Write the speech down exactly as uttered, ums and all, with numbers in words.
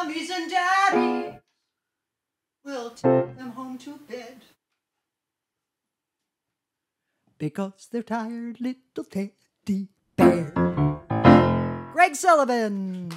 Mommies and daddy will take them home to bed. Because they're tired little teddy bears. Greg Sullivan.